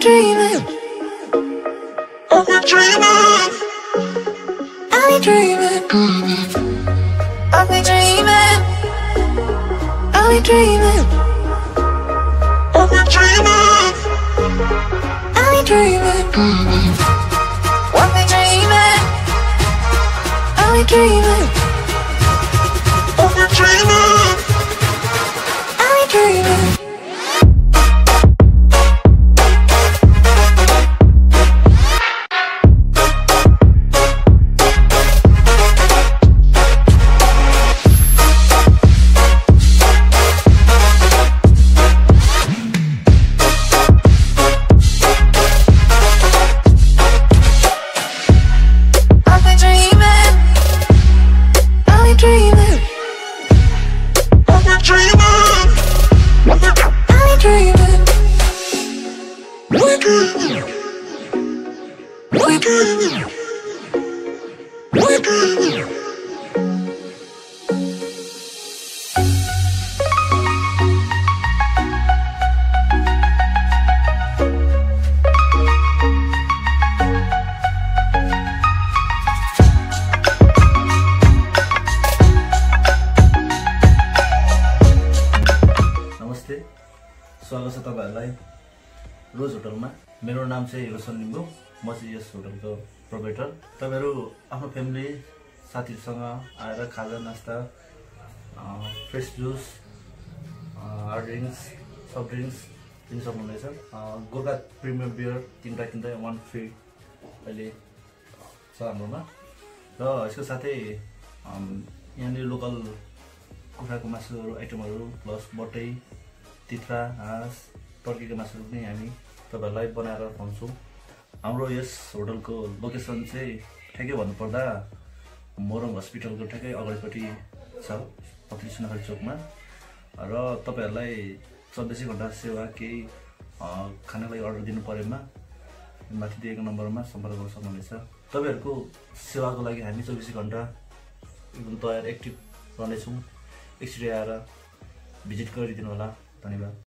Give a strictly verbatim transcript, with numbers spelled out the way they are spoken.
dreaming. Are we dreaming? Are we dreaming? Are we dreaming? Are we dreaming? Are we dreaming? Are we dreaming? Are we dreaming? Are we dreaming? Are we dreaming? Are we dreaming? स्वागत छ तपाईहरुलाई रोज होटलमा। मेरो नाम चाहिँ रोशन लिम्बू, म चाहिँ यस होटलको प्रोप्राइटर। तपाईहरु आफ्नो फ्यामिली साथीहरुसँग आएर खाजा नास्ता, fresh juice, hard drinks, soft drinks लिन सक्नुहुनेछ। गोर्खा प्रिमियम बियर तीनटा किन्दा वन फ्री अहिले छ हाम्रोमा। र यसको साथै यहाँनिर लोकल कुखुराको मासुहरू आइटमहरू प्लस बटै, तित्रा, हाँस, टर्कीको मासुहरू पनि हामी तपाईहरुलाई बनाएर खुवाउँछौँ। हाम्रो यस होटलको लोकेसन चाहिँ ठ्याक्कै भन्नुपर्दा मोरङ हस्पिटलको ठ्याक्कै अगाडिपट्टि छ, पत्ली सुनखरी चोकमा। र तपाईहरुलाई चौबिसै घण्टा सेवा केही खानाको लागि अर्डर दिनु परेमा माथि दिएको नम्बरमा सम्पर्क गर्न सक्नुहुनेछ। तपाईहरुको सेवाको लागि हामी चौबिसै घण्टा एकदम तयार एक्टिभ रहनेछौँ। एकचोटि आएर भिजिट गरिदिनु होला। धन्यवाद।